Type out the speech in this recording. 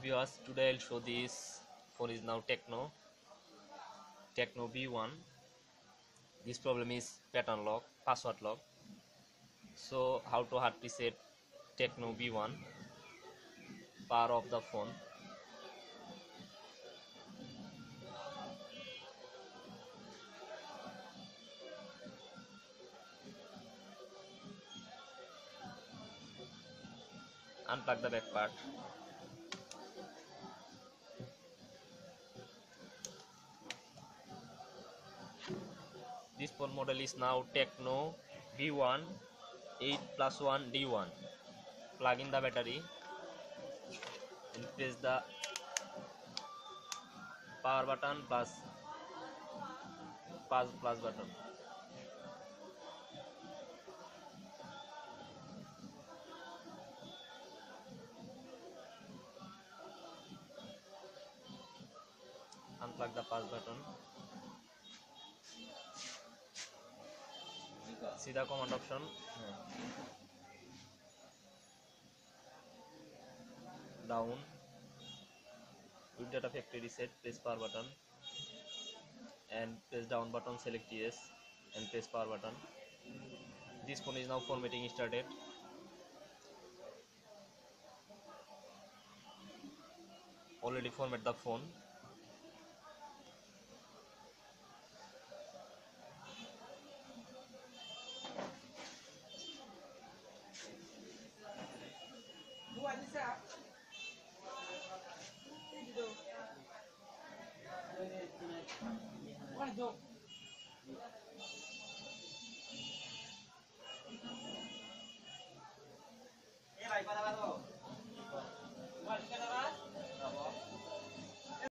viewers, today I'll show this phone is now Tecno V1. This problem is pattern lock, password lock. So how to hard reset Tecno V1, power of the phone. Unplug the back part. This phone model is now Tecno V1 8+1 D1. Plug in the battery and press the power button plus button. Unplug the pause button. See the command option. Down. With data factory reset, press power button and press down button, select yes and press power button. This phone is now formatting started. Already format the phone.